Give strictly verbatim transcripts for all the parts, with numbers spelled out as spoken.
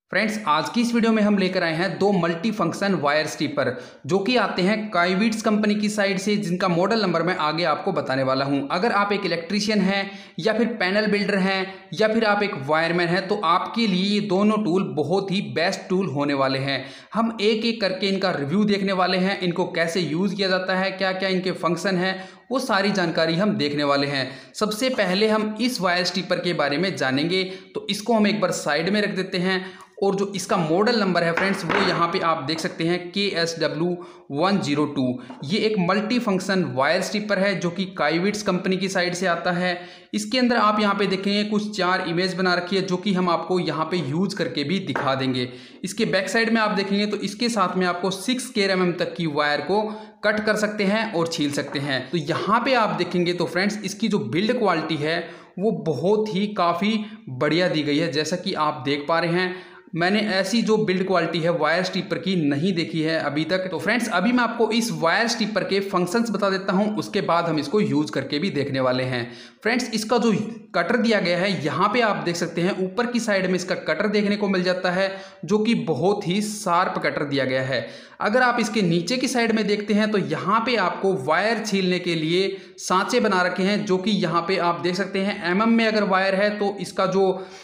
Friends, आज की इस वीडियो में हम लेकर आए हैं दो मल्टी फंक्शन वायर स्ट्रिपर जो कि आते हैं काइविट्स कंपनी की साइड से, जिनका मॉडल नंबर मैं आगे आपको बताने वाला हूं। अगर आप एक इलेक्ट्रीशियन हैं या फिर पैनल बिल्डर हैं या फिर आप एक वायरमैन हैं तो आपके लिए ये दोनों टूल बहुत ही बेस्ट टूल होने वाले हैं। हम एक एक करके इनका रिव्यू देखने वाले हैं, इनको कैसे यूज़ किया जाता है, क्या क्या इनके फंक्शन है, वो सारी जानकारी हम देखने वाले हैं। सबसे पहले हम इस वायर स्ट्रिपर के बारे में जानेंगे, तो इसको हम एक बार साइड में रख देते हैं। और जो इसका मॉडल नंबर है फ्रेंड्स, वो यहाँ पे आप देख सकते हैं के S W one zero two. ये एक मल्टी फंक्शन वायर स्ट्रिपर है जो कि काइविट्स कंपनी की साइड से आता है। इसके अंदर आप यहाँ पे देखेंगे कुछ चार इमेज बना रखी है जो कि हम आपको यहाँ पे यूज करके भी दिखा देंगे। इसके बैक साइड में आप देखेंगे तो इसके साथ में आपको सिक्स केयर एम एम तक की वायर को कट कर सकते हैं और छील सकते हैं। तो यहाँ पे आप देखेंगे तो फ्रेंड्स, इसकी जो बिल्ड क्वालिटी है वो बहुत ही काफ़ी बढ़िया दी गई है। जैसा कि आप देख पा रहे हैं, मैंने ऐसी जो बिल्ड क्वालिटी है वायर स्ट्रिपर की नहीं देखी है अभी तक। तो फ्रेंड्स, अभी मैं आपको इस वायर स्ट्रिपर के फंक्शंस बता देता हूं, उसके बाद हम इसको यूज करके भी देखने वाले हैं। फ्रेंड्स, इसका जो कटर दिया गया है यहाँ पे आप देख सकते हैं, ऊपर की साइड में इसका कटर देखने को मिल जाता है जो कि बहुत ही शार्प कटर दिया गया है। अगर आप इसके नीचे की साइड में देखते हैं तो यहाँ पे आपको वायर छीलने के लिए सांचे बना रखे हैं जो कि यहाँ पे आप देख सकते हैं एम एम में अगर वायर है तो इसका जो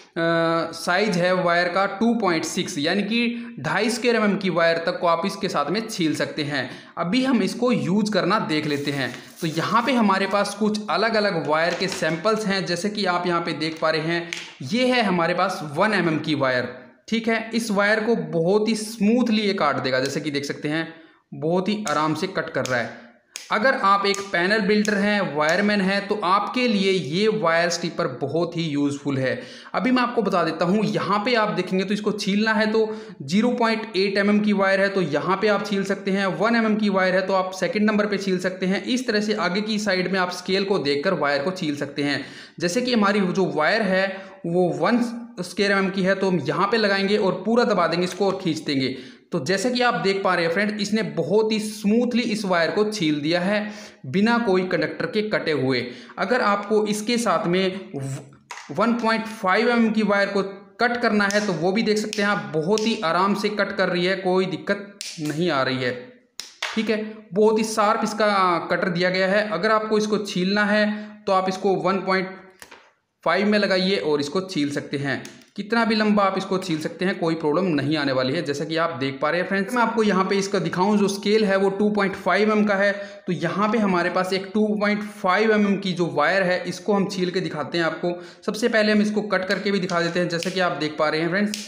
साइज है वायर का टू पॉइंट सिक्स, यानी कि ढाई स्क्वायर एम एम की वायर तक को आप इसके साथ में छील सकते हैं। अभी हम इसको यूज करना देख लेते हैं। तो यहाँ पे हमारे पास कुछ अलग अलग वायर के सैंपल्स हैं, जैसे कि आप यहाँ पे देख पा रहे हैं। ये है हमारे पास वन एम एम की वायर, ठीक है। इस वायर को बहुत ही स्मूथली ये काट देगा, जैसे कि देख सकते हैं बहुत ही आराम से कट कर रहा है। अगर आप एक पैनल बिल्डर हैं, वायरमैन हैं, तो आपके लिए ये वायर स्ट्रिपर बहुत ही यूज़फुल है। अभी मैं आपको बता देता हूँ, यहाँ पे आप देखेंगे तो इसको छीलना है तो zero point eight M M की वायर है तो यहाँ पे आप छील सकते हैं। वन एम एम की वायर है तो आप सेकंड नंबर पे छील सकते हैं। इस तरह से आगे की साइड में आप स्केल को देखकर वायर को छील सकते हैं। जैसे कि हमारी जो वायर है वो वन स्क्वायर एम एम की है तो हम यहाँ पे लगाएंगे और पूरा दबा देंगे इसको और खींच देंगे। तो जैसे कि आप देख पा रहे हैं फ्रेंड, इसने बहुत ही स्मूथली इस वायर को छील दिया है बिना कोई कंडक्टर के कटे हुए। अगर आपको इसके साथ में one point five M M की वायर को कट करना है तो वो भी देख सकते हैं आप, बहुत ही आराम से कट कर रही है, कोई दिक्कत नहीं आ रही है, ठीक है। बहुत ही शार्प इसका कटर दिया गया है। अगर आपको इसको छीलना है तो आप इसको वन पॉइंट फाइव में लगाइए और इसको छील सकते हैं। कितना भी लंबा आप इसको छील सकते हैं, कोई प्रॉब्लम नहीं आने वाली है, जैसा कि आप देख पा रहे हैं फ्रेंड्स। मैं आपको यहाँ पे इसका दिखाऊं, जो स्केल है वो two point five M M का है। तो यहाँ पे हमारे पास एक two point five M M की जो वायर है, इसको हम छील के दिखाते हैं आपको। सबसे पहले हम इसको कट करके भी दिखा देते हैं, जैसे कि आप देख पा रहे हैं फ्रेंड्स,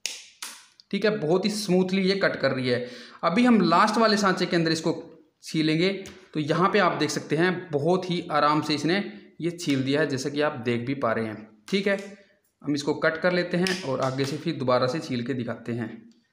ठीक है। बहुत ही स्मूथली ये कट कर रही है। अभी हम लास्ट वाले सांचे के अंदर इसको छीलेंगे तो यहाँ पे आप देख सकते हैं बहुत ही आराम से इसने ये छील दिया है, जैसे कि आप देख भी पा रहे हैं, ठीक है। हम इसको कट कर लेते हैं और आगे से फिर दोबारा से छील के दिखाते हैं,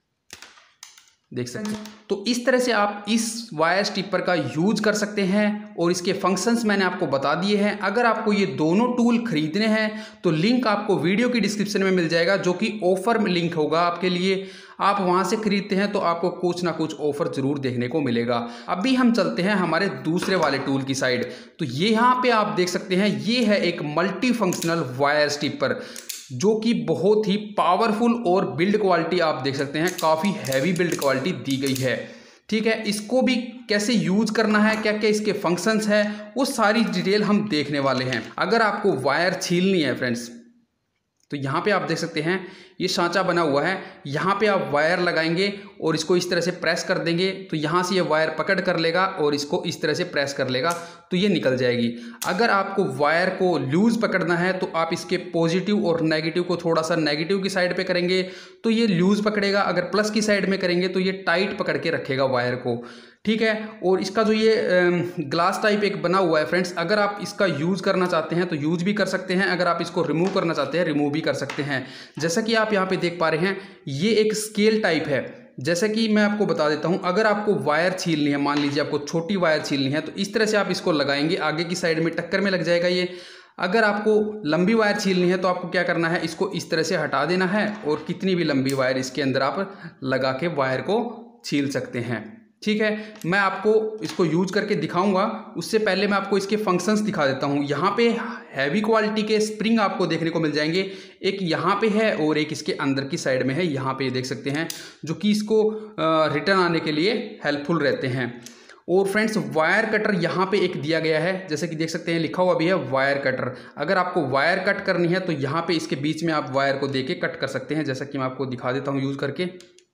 देख सकते हैं। तो इस तरह से आप इस वायर स्ट्रिपर का यूज कर सकते हैं और इसके फंक्शंस मैंने आपको बता दिए हैं। अगर आपको ये दोनों टूल खरीदने हैं तो लिंक आपको वीडियो की डिस्क्रिप्शन में मिल जाएगा, जो कि ऑफर में लिंक होगा आपके लिए। आप वहां से खरीदते हैं तो आपको कुछ ना कुछ ऑफर जरूर देखने को मिलेगा। अभी हम चलते हैं हमारे दूसरे वाले टूल की साइड। तो ये यहाँ पे आप देख सकते हैं, ये है एक मल्टी फंक्शनल वायर स्ट्रिपर जो कि बहुत ही पावरफुल और बिल्ड क्वालिटी आप देख सकते हैं काफ़ी हैवी बिल्ड क्वालिटी दी गई है, ठीक है। इसको भी कैसे यूज करना है, क्या क्या इसके फंक्शंस हैं, वो सारी डिटेल हम देखने वाले हैं। अगर आपको वायर छीलनी है फ्रेंड्स, तो यहाँ पे आप देख सकते हैं ये सांचा बना हुआ है। यहाँ पे आप वायर लगाएंगे और इसको इस तरह से प्रेस कर देंगे तो यहाँ से ये वायर पकड़ कर लेगा और इसको इस तरह से प्रेस कर लेगा तो ये निकल जाएगी। अगर आपको वायर को लूज पकड़ना है तो आप इसके पॉजिटिव और नेगेटिव को थोड़ा सा नेगेटिव की साइड पे करेंगे तो ये लूज पकड़ेगा, अगर प्लस की साइड में करेंगे तो ये टाइट पकड़ के रखेगा वायर को, ठीक है। और इसका जो ये ग्लास टाइप एक बना हुआ है फ्रेंड्स, अगर आप इसका यूज़ करना चाहते हैं तो यूज़ भी कर सकते हैं, अगर आप इसको रिमूव करना चाहते हैं रिमूव भी कर सकते हैं। जैसा कि आप यहाँ पे देख पा रहे हैं, ये एक स्केल टाइप है। जैसे कि मैं आपको बता देता हूँ, अगर आपको वायर छीलनी है, मान लीजिए आपको छोटी वायर छीलनी है, तो इस तरह से आप इसको लगाएंगे, आगे की साइड में टक्कर में लग जाएगा ये। अगर आपको लंबी वायर छीलनी है तो आपको क्या करना है, इसको इस तरह से हटा देना है और कितनी भी लंबी वायर इसके अंदर आप लगा के वायर को छील सकते हैं, ठीक है, मैं आपको इसको यूज करके दिखाऊंगा। उससे पहले मैं आपको इसके फंक्शंस दिखा देता हूं। यहाँ पे हैवी क्वालिटी के स्प्रिंग आपको देखने को मिल जाएंगे, एक यहाँ पे है और एक इसके अंदर की साइड में है, यहाँ पे देख सकते हैं, जो कि इसको रिटर्न आने के लिए हेल्पफुल रहते हैं। और फ्रेंड्स वायर कटर यहाँ पे एक दिया गया है, जैसे कि देख सकते हैं लिखा हुआ भी है वायर कटर। अगर आपको वायर कट करनी है तो यहाँ पे इसके बीच में आप वायर को देके कट कर सकते हैं, जैसा कि मैं आपको दिखा देता हूँ यूज़ करके।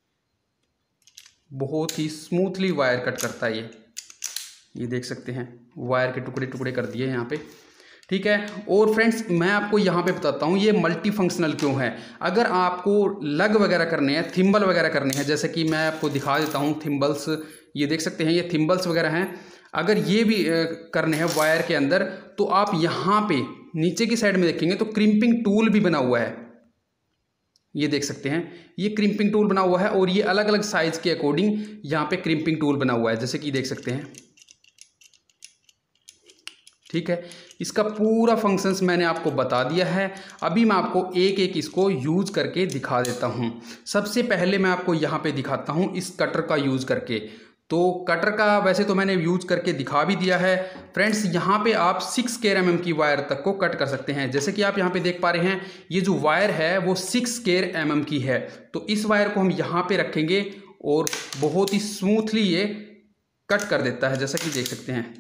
बहुत ही स्मूथली वायर कट करता है ये ये देख सकते हैं, वायर के टुकड़े टुकड़े कर दिए यहाँ पे, ठीक है। और फ्रेंड्स मैं आपको यहाँ पे बताता हूँ ये मल्टी फंक्शनल क्यों है। अगर आपको लग वगैरह करने हैं, थिम्बल वगैरह करने हैं, जैसे कि मैं आपको दिखा देता हूँ थिम्बल्स, ये देख सकते हैं ये थिम्बल्स वगैरह हैं। अगर ये भी करने हैं वायर के अंदर तो आप यहाँ पे नीचे की साइड में देखेंगे तो क्रिम्पिंग टूल भी बना हुआ है, ये देख सकते हैं, ये क्रिम्पिंग टूल बना हुआ है। और ये अलग अलग साइज के अकॉर्डिंग यहाँ पे क्रिम्पिंग टूल बना हुआ है, जैसे कि देख सकते हैं, ठीक है। इसका पूरा फंक्शंस मैंने आपको बता दिया है। अभी मैं आपको एक एक इसको यूज करके दिखा देता हूँ। सबसे पहले मैं आपको यहाँ पे दिखाता हूँ इस कटर का यूज करके। तो कटर का वैसे तो मैंने यूज करके दिखा भी दिया है फ्रेंड्स। यहाँ पे आप सिक्स केयर एम एम की वायर तक को कट कर सकते हैं, जैसे कि आप यहाँ पे देख पा रहे हैं ये जो वायर है वो सिक्स केयर एम एम की है। तो इस वायर को हम यहाँ पे रखेंगे और बहुत ही स्मूथली ये कट कर देता है, जैसा कि देख सकते हैं,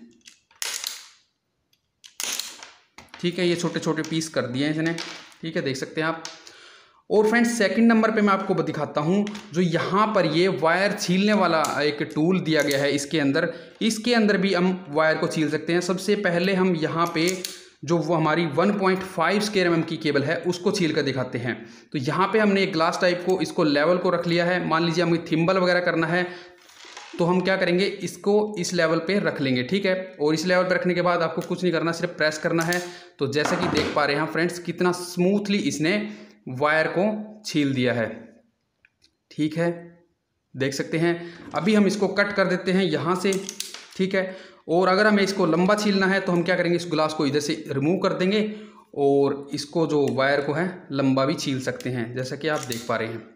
ठीक है। ये छोटे छोटे पीस कर दिए हैं इसने, ठीक है, देख सकते हैं आप। और फ्रेंड्स सेकंड नंबर पे मैं आपको दिखाता हूँ जो यहाँ पर ये वायर छीलने वाला एक टूल दिया गया है इसके अंदर, इसके अंदर भी हम वायर को छील सकते हैं। सबसे पहले हम यहाँ पे जो वो हमारी one point five square M M की केबल है उसको छील कर दिखाते हैं। तो यहाँ पे हमने एक ग्लास टाइप को इसको लेवल को रख लिया है। मान लीजिए हमें थिम्बल वगैरह करना है तो हम क्या करेंगे, इसको इस लेवल पे रख लेंगे, ठीक है। और इस लेवल पे रखने के बाद आपको कुछ नहीं करना, सिर्फ प्रेस करना है। तो जैसा कि देख पा रहे हैं फ्रेंड्स कितना स्मूथली इसने वायर को छील दिया है, ठीक है, देख सकते हैं। अभी हम इसको कट कर देते हैं यहाँ से, ठीक है। और अगर हमें इसको लंबा छीलना है तो हम क्या करेंगे, इस ग्लास को इधर से रिमूव कर देंगे और इसको जो वायर को है लंबा भी छील सकते हैं, जैसा कि आप देख पा रहे हैं,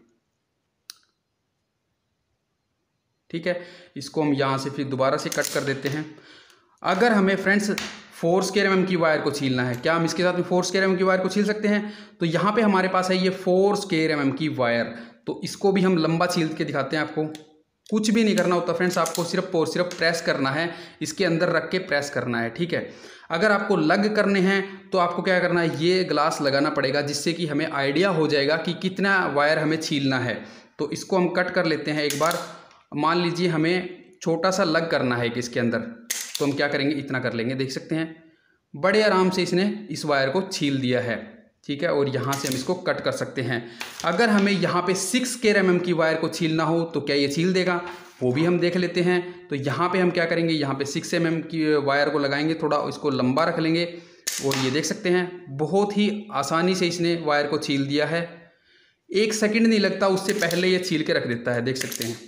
ठीक है। इसको हम यहाँ से फिर दोबारा से कट कर देते हैं। अगर हमें friends four square M M की वायर को छीलना है, क्या हम इसके साथ में फोर स्क्वायर एम एम की वायर को छील सकते हैं? तो यहाँ पे हमारे पास है ये फोर स्क्वायर एम एम की वायर, तो इसको भी हम लंबा छील के दिखाते हैं आपको। कुछ भी नहीं करना होता फ्रेंड्स, आपको सिर्फ और सिर्फ प्रेस करना है, इसके अंदर रख के प्रेस करना है, ठीक है। अगर आपको लग करने हैं तो आपको क्या करना है, ये ग्लास लगाना पड़ेगा, जिससे कि हमें आइडिया हो जाएगा कि कितना वायर हमें छीलना है। तो इसको हम कट कर लेते हैं एक बार। मान लीजिए हमें छोटा सा लग करना है कि इसके अंदर, तो हम क्या करेंगे, इतना कर लेंगे, देख सकते हैं बड़े आराम से इसने इस वायर को छील दिया है, ठीक है। और यहाँ से हम इसको कट कर सकते हैं। अगर हमें यहाँ पे सिक्स स्क्वायर एम एम की वायर को छीलना हो तो क्या ये छील देगा, वो भी हम देख लेते हैं। तो यहाँ पे हम क्या करेंगे, यहाँ पे सिक्स एम एम की वायर को लगाएंगे, थोड़ा इसको लंबा रख लेंगे और ये देख सकते हैं बहुत ही आसानी से इसने वायर को छील दिया है। एक सेकेंड नहीं लगता, उससे पहले ये छील के रख देता है, देख सकते हैं,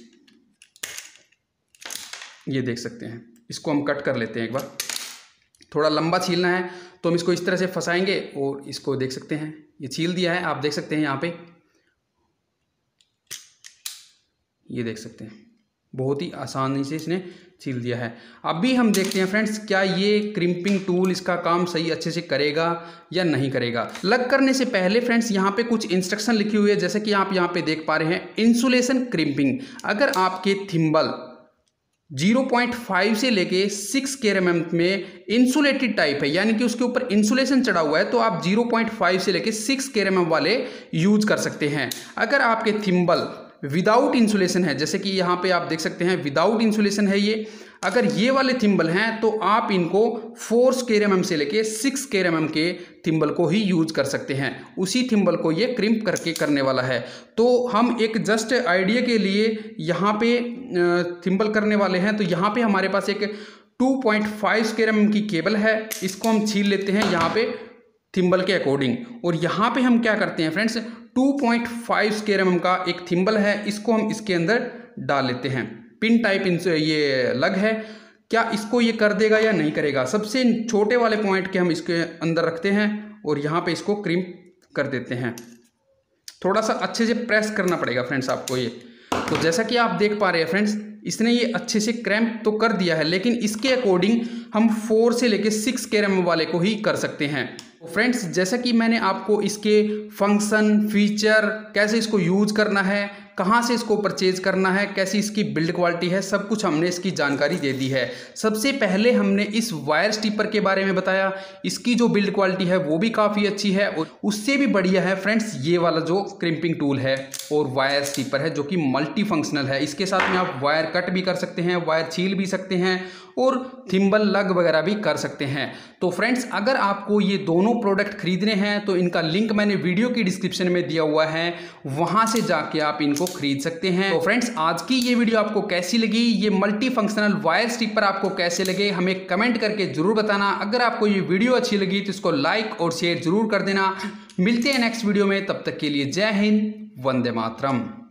ये देख सकते हैं। इसको हम कट कर लेते हैं एक बार। थोड़ा लंबा छीलना है तो हम इसको इस तरह से फंसाएंगे और इसको देख सकते हैं ये छील दिया है, आप देख सकते हैं यहाँ पे, ये देख सकते हैं बहुत ही आसानी से इसने छील दिया है। अभी हम देखते हैं फ्रेंड्स क्या ये क्रिम्पिंग टूल इसका काम सही अच्छे से करेगा या नहीं करेगा। लग करने से पहले फ्रेंड्स यहाँ पे कुछ इंस्ट्रक्शन लिखी हुई है, जैसे कि आप यहाँ पे देख पा रहे हैं, इंसुलेशन क्रिम्पिंग। अगर आपके थिम्बल ज़ीरो पॉइंट फाइव से लेके सिक्स स्क्वायर एम एम में इंसुलेटेड टाइप है, यानी कि उसके ऊपर इंसुलेशन चढ़ा हुआ है, तो आप ज़ीरो पॉइंट फाइव से लेके सिक्स स्क्वायर एम एम वाले यूज कर सकते हैं। अगर आपके थिम्बल विदाउट इंसुलेशन है, जैसे कि यहाँ पे आप देख सकते हैं विदाउट इंसुलेशन है ये, अगर ये वाले थिम्बल हैं तो आप इनको फोर स्क्वायर एम एम से लेके सिक्स स्क्वायर एम एम के थिम्बल को ही यूज कर सकते हैं। उसी थिम्बल को ये क्रिम्प करके करने वाला है। तो हम एक जस्ट आइडिया के लिए यहाँ पे थिम्बल करने वाले हैं। तो यहाँ पे हमारे पास एक two point five square M M की केबल है, इसको हम छील लेते हैं यहाँ पे थिम्बल के अकॉर्डिंग। और यहाँ पे हम क्या करते हैं friends, two point five square M M का एक थिम्बल है, इसको हम इसके अंदर डाल लेते हैं। पिन टाइप ये लग है, क्या इसको ये कर देगा या नहीं करेगा। सबसे छोटे वाले पॉइंट के हम इसके अंदर रखते हैं और यहाँ पे इसको क्रिम्प कर देते हैं। थोड़ा सा अच्छे से प्रेस करना पड़ेगा फ्रेंड्स आपको ये। तो जैसा कि आप देख पा रहे हैं फ्रेंड्स, इसने ये अच्छे से क्रैम्प तो कर दिया है, लेकिन इसके अकॉर्डिंग हम फोर से लेके सिक्स कैरम वाले को ही कर सकते हैं। तो फ्रेंड्स, जैसा कि मैंने आपको इसके फंक्शन, फीचर, कैसे इसको यूज करना है, कहाँ से इसको परचेज करना है, कैसी इसकी बिल्ड क्वालिटी है, सब कुछ हमने इसकी जानकारी दे दी है। सबसे पहले हमने इस वायर स्टीपर के बारे में बताया। इसकी जो बिल्ड क्वालिटी है वो भी काफ़ी अच्छी है, और उससे भी बढ़िया है फ्रेंड्स ये वाला जो क्रिम्पिंग टूल है और वायर स्टीपर है, जो कि मल्टी फंक्शनल है। इसके साथ में आप वायर कट भी कर सकते हैं, वायर छील भी सकते हैं और थिम्बल लग वगैरह भी कर सकते हैं। तो फ्रेंड्स, अगर आपको ये दोनों प्रोडक्ट खरीदने हैं तो इनका लिंक मैंने वीडियो की डिस्क्रिप्शन में दिया हुआ है, वहां से जाके आप इनको खरीद सकते हैं। तो फ्रेंड्स, आज की ये वीडियो आपको कैसी लगी, ये मल्टी फंक्शनल वायर स्टीपर आपको कैसे लगे, हमें कमेंट करके जरूर बताना। अगर आपको ये वीडियो अच्छी लगी तो इसको लाइक और शेयर जरूर कर देना। मिलते हैं नेक्स्ट वीडियो में, तब तक के लिए जय हिंद, वंदे मातरम।